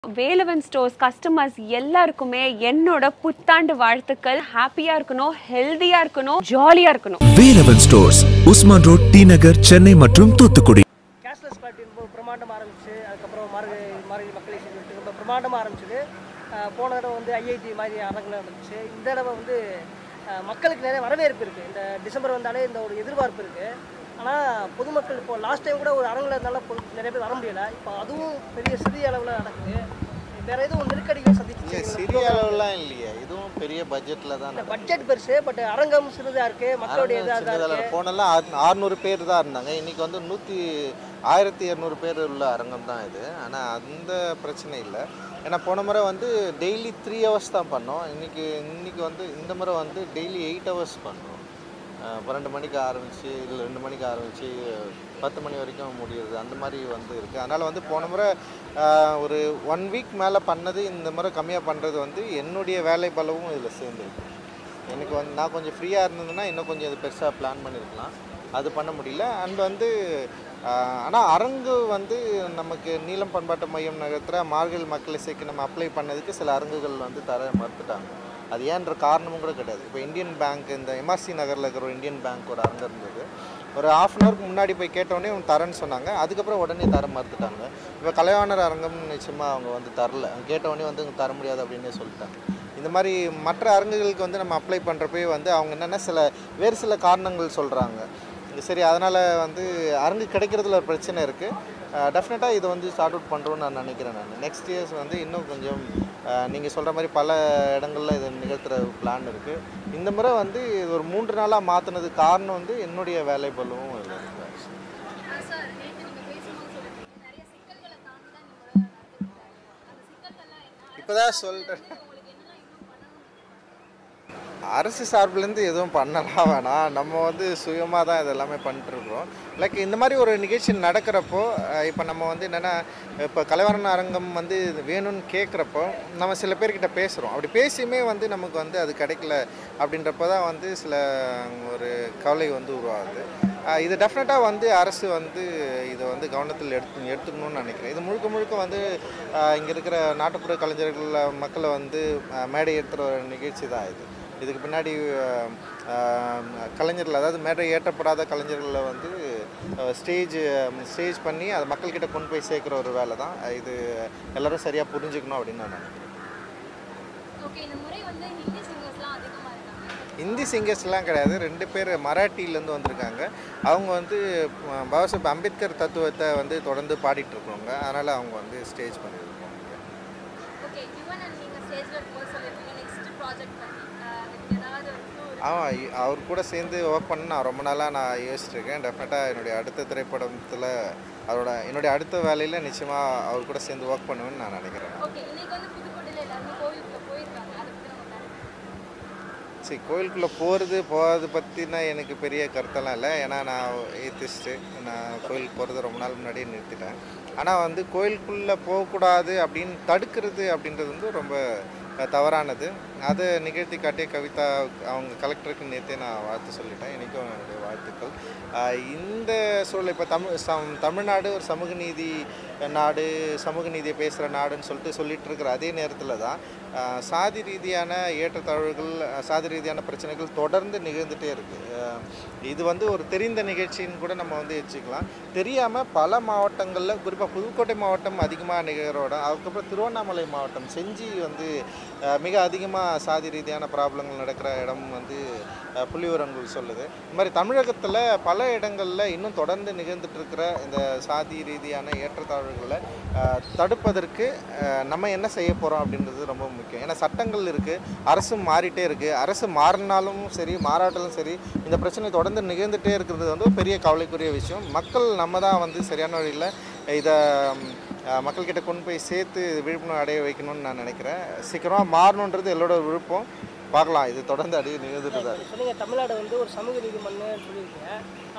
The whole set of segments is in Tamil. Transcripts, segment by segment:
வேலவன் ஸ்டோர்ஸ் கஸ்டமர்ஸ் எல்லாருக்குமே என்னோட புத்தாண்டு வாழ்த்துக்கள். ஹாப்பியா இருக்கணும், ஹெல்தியா இருக்கணும், ஜாலியா இருக்கணும். வேலவன் ஸ்டோர்ஸ், உஸ்மான் ரோட், டி நகர், சென்னை மற்றும் தூத்துக்குடி. கேஷ்லெஸ் பார்ட்டின் பிரமாண்டமாக ஆரம்பிச்சு, அதுக்கப்புறம் மார்கழி மக்களை சொல்லிட்டு ரொம்ப பிரமாண்டமாக ஆரம்பிச்சது. போன தடவை வந்து ஐஐடி மாதிரி அரங்கில் நடந்துச்சு. இந்த தடவை வந்து மக்களுக்கு நிறைய வரவேற்பு இருக்குது. இந்த டிசம்பர் வந்தாலே இந்த ஒரு எதிர்பார்ப்பு இருக்குது. ஆனால் பொதுமக்கள் இப்போ லாஸ்ட் டைம் கூட ஒரு அரங்கில் இருந்தாலும் நிறைய பேர் வர முடியலை. இப்போ அதுவும் சிறிய அளவில் நடக்குது. வேற எதுவும் நெருக்கடிகள் சந்திச்சு சிறிய அளவுலாம் இல்லையே, இதுவும் பெரிய பட்ஜெட்டில் தான். பட்ஜெட் பெருசு, பட் அரங்கம் சிறிதாக இருக்குது, மக்களுடைய இதாக இருக்குது. போனெல்லாம் 600 பேர் தான் இருந்தாங்க. இன்றைக்கி வந்து 1200 பேர் உள்ள அரங்கம் தான் இது. ஆனால் அந்த பிரச்சனை இல்லை. ஏன்னா போன முறை வந்து டெய்லி 3 hours தான் பண்ணோம். இன்றைக்கி வந்து இந்த முறை வந்து டெய்லி 8 hours பண்ணோம். 12 மணிக்கு ஆரம்பித்து இல்லை 2 மணிக்கு ஆரம்பித்து 10 மணி வரைக்கும் முடியுது. அந்த மாதிரி வந்து இருக்குது. அதனால் வந்து போன முறை ஒரு 1 week மேலே பண்ணது, இந்த முறை கம்மியாக பண்ணுறது வந்து என்னுடைய வேலை பலவும் இதில் சேர்ந்துருக்கு. எனக்கு வந்து நான் கொஞ்சம் ஃப்ரீயாக இருந்ததுன்னா இன்னும் கொஞ்சம் இது பெருசாக பிளான் பண்ணியிருக்கலாம். அது பண்ண முடியல. அண்ட் வந்து ஆனால் அரங்கு வந்து நமக்கு நீலம் பண்பாட்டு மையம் நகரத்தில் மார்கழி மக்களை சேர்க்க நம்ம அப்ளை பண்ணதுக்கு சில அரங்குகள் வந்து தர மறுத்துட்டாங்க. அது ஏன்ற காரணமும் கூட கிடையாது. இப்போ இந்தியன் பேங்க், இந்த எம்ஆர்சி நகரில் இருக்கிற ஒரு இந்தியன் பேங்க் ஒரு அரங்கம் இருந்தது. ஒரு 1/2 hour முன்னாடி போய் கேட்டோடனே அவங்க தரேன்னு சொன்னாங்க. அதுக்கப்புறம் உடனே தர மறுத்துட்டாங்க. இப்போ கலைவாணர் அரங்கம் நிச்சயமாக அவங்க வந்து தரல. கேட்டவுடனே வந்து தர முடியாது அப்படின்னே சொல்லிட்டாங்க. இந்த மாதிரி மற்ற அரங்குகளுக்கு வந்து நம்ம அப்ளை பண்ணுறப்பே வந்து அவங்க என்னென்னா வேறு சில காரணங்கள் சொல்கிறாங்க. சரி, அதனால் வந்து அரங்கு கிடைக்கிறதுல ஒரு பிரச்சனை இருக்குது. டெஃபினட்டாக இதை வந்து ஸ்டார்ட் அவுட் பண்ணுறோன்னு நான் நினைக்கிறேன். நெக்ஸ்ட் இயர்ஸ் வந்து இன்னும் கொஞ்சம் நீங்கள் சொல்கிற மாதிரி பல இடங்களில் இதை நிகழ்த்துற பிளான் இருக்குது. இந்த முறை வந்து இது ஒரு 3 நாளாக மாற்றினதுக்கு காரணம் வந்து என்னுடைய வேலை பலவும் இல்லை. இப்போ தான் சொல்கிறேன், அரசு சார்பிலேருந்து எதுவும் பண்ணலாம் வேணாம். நம்ம வந்து சுயமாக தான் இதெல்லாமே பண்ணிட்டுருக்குறோம். லைக் இந்த மாதிரி ஒரு நிகழ்ச்சி நடக்கிறப்போ இப்போ நம்ம வந்து என்னென்னா, இப்போ கலைவாணர் அரங்கம் வந்து வேணும்னு கேட்குறப்போ நம்ம சில பேர்கிட்ட பேசுகிறோம். அப்படி பேசியுமே வந்து நமக்கு வந்து அது கிடைக்கல அப்படின்றப்போ தான் வந்து சில ஒரு கவலை வந்து உருவாகுது. இது டெஃபினட்டாக வந்து அரசு வந்து இதை வந்து கவனத்தில் எடுத்துக்கணும்னு நினைக்கிறேன். இது முழுக்க வந்து இங்கே இருக்கிற நாட்டுப்புற கலைஞர்கள் மக்களை வந்து மேடை ஏற்றுற ஒரு நிகழ்ச்சி தான் இது. இதுக்கு பின்னாடி கலைஞர்கள், அதாவது மேடை ஏற்றப்படாத கலைஞர்களை வந்து ஸ்டேஜ் பண்ணி அதை மக்கள்கிட்ட கொண்டு போய் சேர்க்குற ஒரு வேலை தான் இது. எல்லோரும் சரியாக புரிஞ்சுக்கணும் அப்படின்னு நான் நினைக்கிறேன். ஹிந்தி சிங்கர்ஸ்லாம் கிடையாது, 2 பேர் மராட்டியிலேருந்து வந்திருக்காங்க. அவங்க வந்து பாபாசாஹேப் அம்பேத்கர் தத்துவத்தை வந்து தொடர்ந்து பாடிட்டுருக்கோங்க. அதனால் அவங்க வந்து ஸ்டேஜ் பண்ணியிருக்கோம். அவர் கூட சேர்ந்து ஒர்க் பண்ண நான் ரொம்ப நாளாக யோசிச்சுருக்கேன். டெஃபினட்டாக என்னுடைய அடுத்த திரைப்படத்தில் என்னுடைய அடுத்த வேலையில் நிச்சயமாக அவர் கூட சேர்ந்து ஒர்க் பண்ணுவேன்னு நான் நினைக்கிறேன். சரி, கோயிலுக்குள்ளே போகிறது பற்றினா எனக்கு பெரிய கருத்தெல்லாம் இல்லை. ஏன்னா நான் ஏத்திஸ்ட்டு, நான் கோயிலுக்கு போகிறது ரொம்ப நாள் முன்னாடியே நிறுத்திட்டேன். ஆனால் வந்து கோயிலுக்குள்ளே போகக்கூடாது அப்படின்னு தடுக்கிறது அப்படின்றது வந்து ரொம்ப தவறானது. அதை நிகழ்த்தி காட்டிய கவிதா அவங்க கலெக்டருக்கு நேற்றே நான் வாழ்த்து சொல்லிட்டேன். எனக்கும் என்னுடைய வாழ்த்துக்கள். இந்த சூழல் இப்போ தமிழ்நாடு ஒரு சமூக நீதி நாடு, சமூக நீதியை பேசுகிற நாடுன்னு சொல்லிட்டு இருக்கிற அதே நேரத்தில் தான் சாதி ரீதியான ஏற்றத்தாழ்வுகள், சாதி ரீதியான பிரச்சனைகள் தொடர்ந்து நிகழ்ந்துகிட்டே இருக்குது. இது வந்து ஒரு தெரிந்த நிகழ்ச்சின்னு கூட நம்ம வந்து வச்சுக்கலாம். தெரியாமல் பல மாவட்டங்களில், குறிப்பாக புதுக்கோட்டை மாவட்டம் அதிகமாக நிகழ்கிறோட, அதுக்கப்புறம் திருவண்ணாமலை மாவட்டம், செஞ்சி வந்து மிக அதிகமாக சாதி ரீதியான ப்ராப்ளங்கள் நடக்கிற இடம் வந்து புள்ளிவிவரங்கள் சொல்லுது. இந்த மாதிரி தமிழகத்தில் பல இடங்களில் இன்னும் தொடர்ந்து நிகழ்ந்துட்டுருக்கிற இந்த சாதி ரீதியான ஏற்றத்தாழ்வுகளை தடுப்பதற்கு நம்ம என்ன செய்ய போகிறோம் அப்படின்றது ரொம்ப முக்கியம். ஏன்னா சட்டங்கள் இருக்குது, அரசும் மாறிட்டே இருக்குது. அரசு மாறினாலும் சரி, மாறாட்டாலும் சரி, இந்த பிரச்சனை தொடர்ந்து நிகழ்ந்துகிட்டே இருக்கிறது வந்து பெரிய கவலைக்குரிய விஷயம். மக்கள் நம்ம தான் வந்து சரியான வழியில் இதை மக்கள்கிட்ட கொண்டு போய் சேர்த்து விழிப்புணர்வு அடைய வைக்கணும்னு நான் நினைக்கிறேன். சீக்கிரமாக மாறணுன்றது எல்லோட விருப்பம். பார்க்கலாம், இது தொடர்ந்து நிகழ்ந்துட்டு தான். சொன்னீங்க தமிழ்நாடு வந்து ஒரு சமூக நீதி மண்ணுன்னு சொல்லியிருக்கீங்க.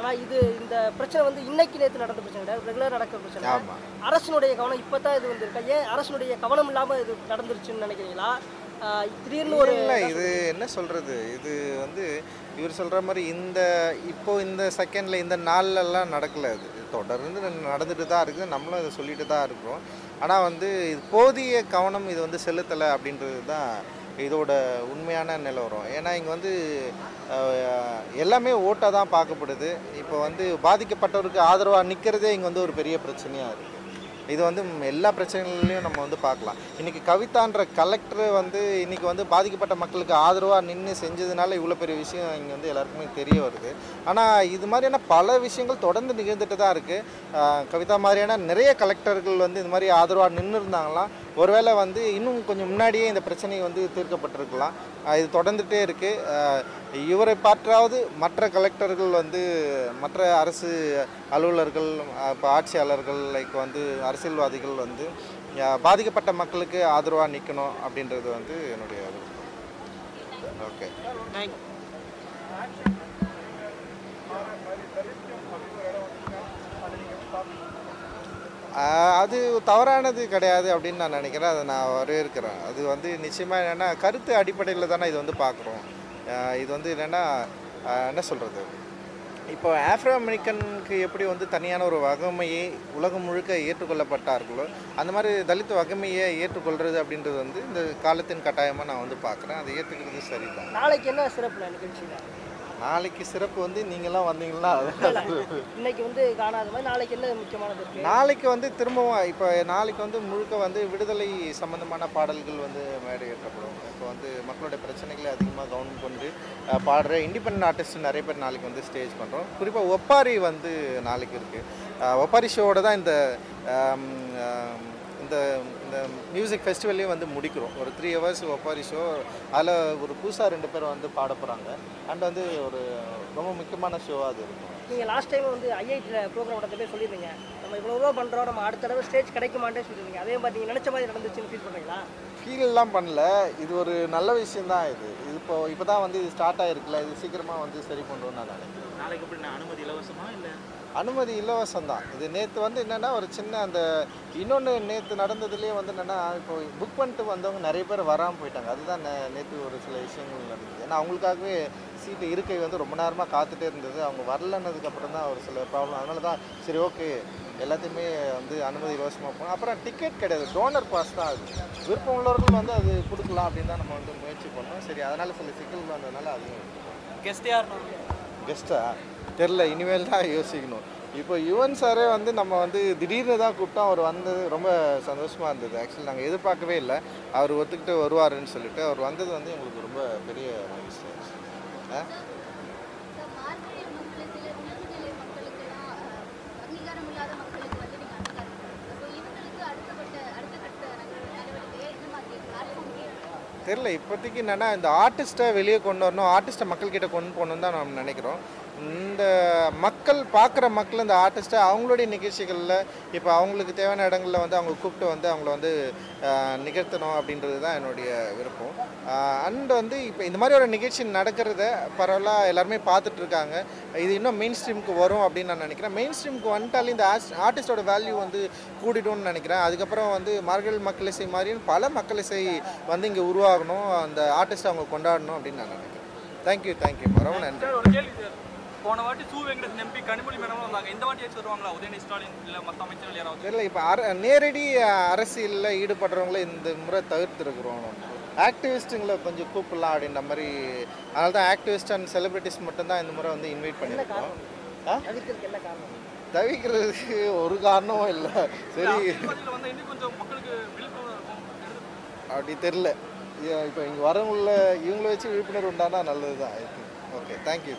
ஆனால் இந்த பிரச்சனை வந்து இன்னைக்கு நேற்று நடந்த பிரச்சனை கிடையாது, ரெகுலராக நடக்கிற பிரச்சனை. அரசினுடைய கவனம் இப்போ தான் இது வந்திருக்கா? ஏன் அரசினுடைய கவனம் இல்லாமல் இது நடந்துருச்சுன்னு நினைக்கிறீங்களா? திடீர்னு ஒரு இல்லை, இது என்ன சொல்கிறது, இது வந்து இவர் சொல்கிற மாதிரி இப்போ இந்த செகண்டில் இந்த நாள்லலாம் நடக்கலை. இது தொடர்ந்து நடந்துட்டு தான் இருக்குது, நம்மளும் இதை சொல்லிட்டு தான் இருக்கிறோம். ஆனால் வந்து இது போதிய கவனம் இது வந்து செலுத்தலை அப்படின்றது தான் இதோட உண்மையான நிலவரம். ஏன்னா இங்கே வந்து எல்லாமே ஓட்டாக தான் பார்க்கப்படுது. இப்போ வந்து பாதிக்கப்பட்டவருக்கு ஆதரவாக நிற்கிறதே இங்கே வந்து ஒரு பெரிய பிரச்சனையாக இருக்குது. இது வந்து எல்லா பிரச்சனைகளையும் நம்ம வந்து பார்க்கலாம். இன்றைக்கி கவிதான்ற கலெக்டர் வந்து இன்றைக்கி வந்து பாதிக்கப்பட்ட மக்களுக்கு ஆதரவாக நின்று செஞ்சதுனால இவ்வளோ பெரிய விஷயம் இங்கே வந்து எல்லாருக்குமே தெரிய வருது. ஆனால் இது மாதிரியான பல விஷயங்கள் தொடர்ந்து நிகழ்ந்துட்டு தான் இருக்குது. கவிதா மாதிரியான நிறைய கலெக்டர்கள் வந்து இது மாதிரி ஆதரவாக நின்று இருந்தாங்களாம், ஒருவேளை வந்து இன்னும் கொஞ்சம் முன்னாடியே இந்த பிரச்சனை வந்து தீர்க்கப்பட்டிருக்கலாம். இது தொடர்ந்துகிட்டே இருக்குது. இவரை பாற்றாவது மற்ற கலெக்டர்கள் வந்து மற்ற அரசு அலுவலர்கள், இப்போ ஆட்சியாளர்கள், லைக் வந்து அரசியல்வாதிகள் வந்து பாதிக்கப்பட்ட மக்களுக்கு ஆதரவாக நிற்கணும் அப்படின்றது வந்து என்னுடைய ஓகே. அது தவறானது கிடையாது அப்படின்னு நான் நினைக்கிறேன். அதை நான் வரவேற்கிறேன். அது வந்து நிச்சயமாக என்னென்னா கருத்து அடிப்படையில் தானே இது வந்து பார்க்குறோம். இது வந்து என்னென்னா என்ன சொல்கிறது, இப்போ ஆஃப்ரோ அமெரிக்கனுக்கு எப்படி வந்து தனியான ஒரு வகமையை உலகம் முழுக்க ஏற்றுக்கொள்ளப்பட்டார்களோ அந்த மாதிரி தலித் வகமையை ஏற்றுக்கொள்கிறது அப்படின்றது வந்து இந்த காலத்தின் கட்டாயமாக நான் வந்து பார்க்குறேன். அதை ஏற்றுக்கிறது சரிதான். நாளைக்கு என்ன சிறப்பு நிகழ்ச்சியில்? நாளைக்கு சிறப்பு வந்து நீங்களாம் வந்தீங்கன்னா இன்னைக்கு வந்து காணாத மாதிரி நாளைக்கு என்ன முக்கியமானது இருக்குது? நாளைக்கு வந்து திரும்பவும் இப்போ நாளைக்கு வந்து முழுக்க வந்து விடுதலை சம்பந்தமான பாடல்கள் வந்து மேடை ஏற்றப்படும். இப்போ வந்து மக்களுடைய பிரச்சனைகளை அதிகமாக கவனம் கொண்டு பாடுற இண்டிபெண்டன்ட் ஆர்டிஸ்ட் நிறைய பேர் நாளைக்கு வந்து ஸ்டேஜ் பண்ணுறோம். குறிப்பாக ஒப்பாரி வந்து நாளைக்கு இருக்குது. ஒப்பாரி ஷோவோட தான் இந்த இந்த இந்த மியூசிக் ஃபெஸ்டிவல்லையும் வந்து முடிக்கிறோம். ஒரு 3 hours ஒப்பாரி ஷோ. அதில் ஒரு புதுசாக 2 பேர் வந்து பாட போகிறாங்க. அண்ட் வந்து ஒரு ரொம்ப முக்கியமான ஷோவாக அது இருக்கும். நீங்கள் லாஸ்ட் டைம் வந்து ஐஐடியில் ப்ரோக்ராம் நடத்தப்பே சொல்லியிருந்தீங்க, நம்ம இவ்வளோ பண்ணுறோம், நம்ம அடுத்த தடவை ஸ்டேஜ் கிடைக்குமாட்டே சொல்லியிருந்தீங்க. அதே மாதிரி நீங்கள் நினச்ச மாதிரி நடந்துச்சுன்னு ஃபீல் பண்ணுறீங்களா? ஃபீல்லாம் பண்ணல. இது ஒரு நல்ல விஷயந்தான். இது இப்போ தான் வந்து இது ஸ்டார்ட் ஆகிருக்குல்ல, இது சீக்கிரமாக வந்து சரி பண்ணுறோன்னு நான் நினைக்கிறேன். நாளைக்கு எப்படி அனுமதி இலவசமா இல்லை? அனுமதி இலவசம் தான். இது நேற்று வந்து என்னென்னா ஒரு சின்ன அந்த இன்னொன்று நேற்று நடந்ததுலேயே வந்து என்னென்னா இப்போ புக் பண்ணிட்டு வந்தவங்க நிறைய பேர் வராமல் போயிட்டாங்க. அதுதான் நேற்று ஒரு சில விஷயங்கள் நடந்தது. ஏன்னா அவங்களுக்காகவே சீட்டு இருக்கை வந்து ரொம்ப நேரமாக காத்துட்டே இருந்தது. அவங்க வரலன்னதுக்கப்புறம் தான் ஒரு சில ப்ராப்ளம். அதனால தான் சரி ஓகே எல்லாத்தையுமே வந்து அனுமதி இலவசமாக போகணும். அப்புறம் டிக்கெட் கிடையாது, டோனர் பாஸ் தான். அது விருப்பம் உள்ளவர்கள் வந்து அது கொடுக்கலாம் அப்படின்னு தான் நம்ம வந்து முயற்சி பண்ணோம். சரி, அதனால் சில சிக்கல்கள் வந்ததுனால அதுவும் கெஸ்ட் யார்? கெஸ்ட்டா தெரில, இனிமேல் தான் யோசிக்கணும். இப்போ யுவன் சாரே வந்து நம்ம வந்து திடீர்னு தான் கூப்பிட்டோம். அவர் வந்தது ரொம்ப சந்தோஷமாக இருந்தது. ஆக்சுவலி நாங்கள் எதிர்பார்க்கவே இல்லை அவர் ஒத்துக்கிட்டு வருவாருன்னு சொல்லிட்டு. அவர் வந்தது வந்து எங்களுக்கு ரொம்ப பெரிய மகிழ்ச்சி. தெரில, இப்போதைக்கு என்னென்னா இந்த ஆர்டிஸ்ட்டை வெளியே கொண்டு வரணும், ஆர்டிஸ்ட்டை மக்கள்கிட்ட கொண்டு போகணுன்னு தான் நம்ம நினைக்கிறோம். இந்த மக்கள் பார்க்குற மக்கள் இந்த ஆர்டிஸ்ட்டை அவங்களுடைய நிகழ்ச்சிகளில் இப்போ அவங்களுக்கு தேவையான இடங்களில் வந்து அவங்க கூப்பிட்டு வந்து அவங்கள வந்து நிகழ்த்தணும் அப்படின்றது தான் என்னுடைய விருப்பம். அண்ட் வந்து இப்போ இந்த மாதிரி ஒரு நிகழ்ச்சி நடக்கிறத பரவாயில்ல எல்லாருமே பார்த்துட்ருக்காங்க. இது இன்னும் மெயின் ஸ்ட்ரீமுக்கு வரும் அப்படின்னு நான் நினைக்கிறேன். மெயின் ஸ்ட்ரீமுக்கு வந்துட்டாலே இந்த ஆர்டிஸ்டோட வேல்யூ வந்து கூடிடும்னு நினைக்கிறேன். அதுக்கப்புறம் வந்து மார்கழி மக்கள் இசை மாதிரியும் பல மக்கள் இசை வந்து இங்கே உருவாகணும், அந்த ஆர்டிஸ்ட்டை அவங்க கொண்டாடணும் அப்படின்னு நான் நினைக்கிறேன். தேங்க்யூ ரொம்ப நன்றி. போன வாட்டி சு வெங்கடேசன் எம்பி கனிமொழி மேடம் வந்தாங்க, இந்த வாட்டி ஏச்சு வருவாங்களா? உதயநிதி ஸ்டாலின் இல்லை மற்ற அமைச்சர்கள் யாராவது? தெரியல. இப்போ நேரடி அரசியலில் ஈடுபடுறவங்கள இந்த முறை தவிர்த்துருக்குறோம். ஆக்டிவிஸ்ட்டுங்களை கொஞ்சம் கூப்பிடலாம் அப்படின்ற மாதிரி. அதனால தான் ஆக்டிவிஸ்ட் அண்ட் செலிபிரிட்டிஸ் மட்டும்தான் இந்த முறை வந்து இன்வைட் பண்ணியிருக்கோம். தவிர்க்கிறதுக்கு ஒரு காரணமும் இல்லை. சரி, அப்படி தெரில. இப்போ இங்கே வரவங்கள இவங்கள வச்சு விழிப்புணர்வு உண்டானா நல்லது தான். Okay, thank you.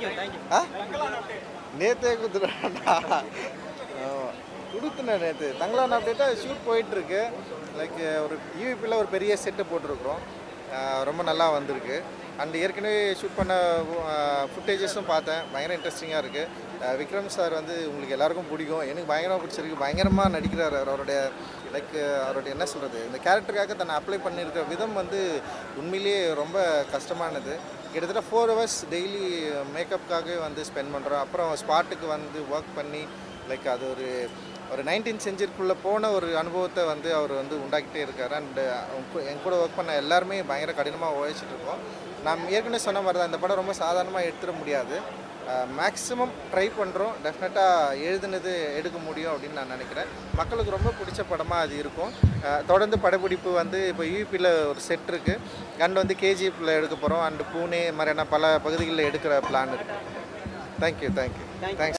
நேற்றே கொடுத்துட்டா கொடுத்துனேன். நேற்று தங்களான் அப்டேட்டாக ஷூட் போயிட்டுருக்கு. லைக் ஒரு யூபியில் ஒரு பெரிய செட்டு போட்டிருக்கிறோம். ரொம்ப நல்லா வந்திருக்கு. அண்ட் ஏற்கனவே ஷூட் பண்ண ஃபுட்டேஜஸும் பார்த்தேன், பயங்கர இன்ட்ரெஸ்டிங்காக இருக்குது. விக்ரம் சார் வந்து உங்களுக்கு எல்லாருக்கும் பிடிக்கும், எனக்கு பயங்கரமாக பிடிச்சிருக்கு. பயங்கரமாக நடிக்கிறார். அவருடைய லைக் அவருடைய என்ன சொல்கிறது, இந்த கேரக்டருக்காக தன்னை அப்ளை பண்ணியிருக்கிற விதம் வந்து உண்மையிலேயே ரொம்ப கஷ்டமானது. கிட்டத்தட்ட 4 hours டெய்லி மேக்கப்புக்காகவே வந்து ஸ்பெண்ட் பண்ணுறோம். அப்புறம் ஸ்பாட்டுக்கு வந்து ஒர்க் பண்ணி லைக் அது ஒரு 19th centuryக்குள்ளே போன ஒரு அனுபவத்தை வந்து அவர் வந்து உண்டாக்கிட்டே இருக்கார். அண்டு என் கூட ஒர்க் பண்ண எல்லாருமே பயங்கர கடினமாக உழைச்சிட்டு இருக்கோம். நான் ஏற்கனவே சொன்ன மாதிரி தான் இந்த படம் ரொம்ப சாதாரணமாக எடுத்துட முடியாது. மேக்ஸிமம் ட்ரை பண்ணுறோம். டெஃபினட்டாக எழுதுனது எடுக்க முடியும் அப்படின்னு நான் நினைக்கிறேன். மக்களுக்கு ரொம்ப பிடிச்ச படமாக அது இருக்கும். தொடர்ந்து படப்பிடிப்பு வந்து இப்போ யூபியில் ஒரு செட் இருக்குது. அண்ட் வந்து கேஜிஎஃப்பில் எடுக்க போகிறோம். அண்டு பூனே மாதிரியான பல பகுதிகளில் எடுக்கிற பிளான் இருக்குது. தேங்க்யூ. தேங்க்ஸ்.